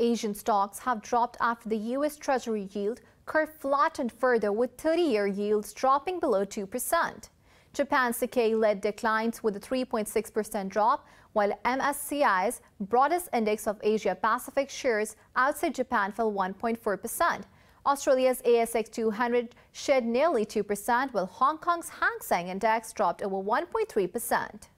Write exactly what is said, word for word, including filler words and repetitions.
Asian stocks have dropped after the U S Treasury yield curve flattened further, with thirty-year yields dropping below two percent. Japan's Nikkei led declines with a three point six percent drop, while M S C I's broadest index of Asia-Pacific shares outside Japan fell one point four percent. Australia's A S X two hundred shed nearly two percent, while Hong Kong's Hang Seng Index dropped over one point three percent.